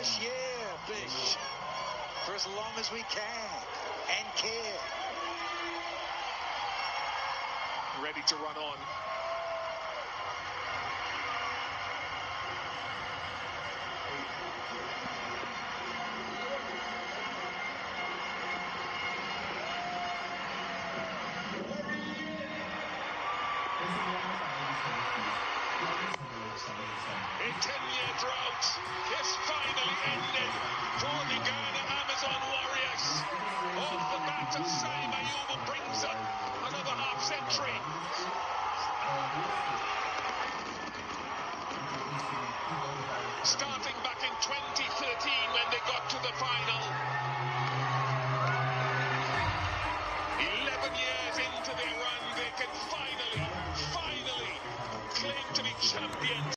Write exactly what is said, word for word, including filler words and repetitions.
Bish, yeah, Bish. For as long as we can and care. Ready to run on. A ten-year drought is finally ended for the Guyana Amazon Warriors. Off the bat of Saim Ayubu brings up another half century. Starting back in twenty thirteen when they got to the final.